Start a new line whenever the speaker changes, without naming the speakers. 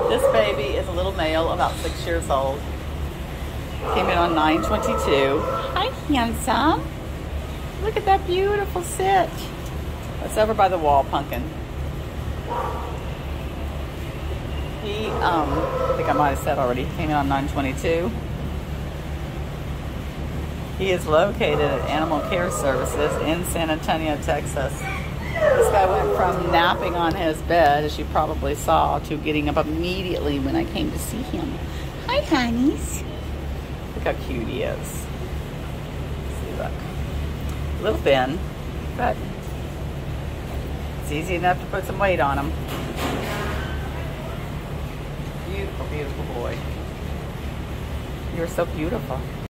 This baby is a little male, about 6 years old. Came in on 9/22. Hi, handsome. Look at that beautiful sit. That's over by the wall, Pumpkin. He, I think I might have said already, he came in on 9/22. He is located at Animal Care Services in San Antonio, Texas. This guy went from napping on his bed, as you probably saw, to getting up immediately when I came to see him. Hi, honeys. Look how cute he is. See, look. A little thin, but it's easy enough to put some weight on him. Beautiful, beautiful boy. You're so beautiful.